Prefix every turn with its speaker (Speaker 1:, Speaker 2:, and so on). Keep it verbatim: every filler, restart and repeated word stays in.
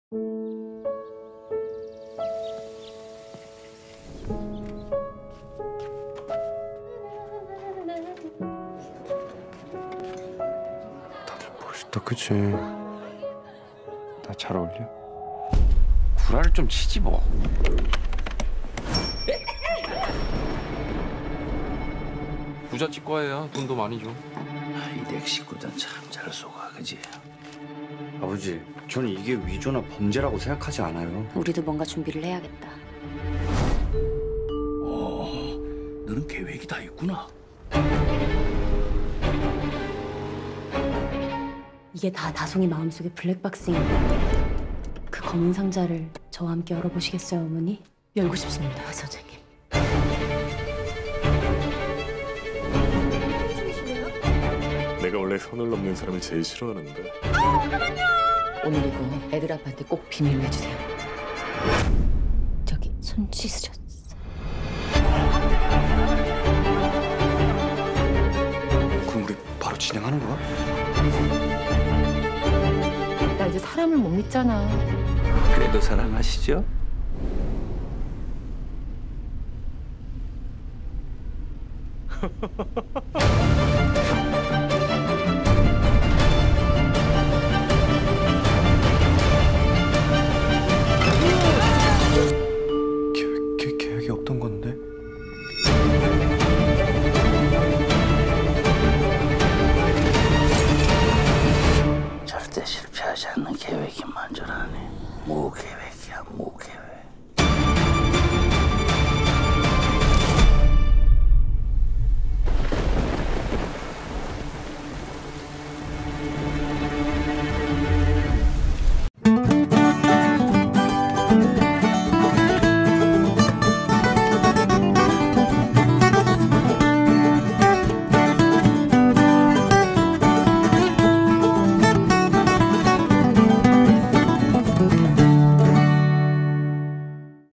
Speaker 1: 다들 멋있다, 그치? 나 잘 어울려?
Speaker 2: 구라를 좀 치지 뭐. 부잣집과예요. 돈도 많이 줘.
Speaker 3: 이댁 식구들 참 잘 속아, 그지?
Speaker 1: 아버지, 저는 이게 위조나 범죄라고 생각하지 않아요.
Speaker 4: 우리도 뭔가 준비를 해야겠다.
Speaker 3: 어, 너는 계획이 다 있구나.
Speaker 4: 이게 다 다송이 마음속의 블랙박스인데 그 검은 상자를 저와 함께 열어보시겠어요, 어머니?
Speaker 5: 열고 싶습니다, 선생님.
Speaker 6: 내가 원래 선을 넘는 사람을 제일 싫어하는데.
Speaker 5: 오늘 이거 애들 아빠한테 꼭 비밀로 해주세요. 저기 손 씻으셨어.
Speaker 1: 그럼 우리 바로 진행하는 거야?
Speaker 5: 나 이제 사람을 못 믿잖아.
Speaker 3: 그래도 사랑하시죠?
Speaker 1: 계획, 계, 계획이 없던 건데?
Speaker 3: 절대 실패하지 않는 계획이 만전하네. 뭐 계획?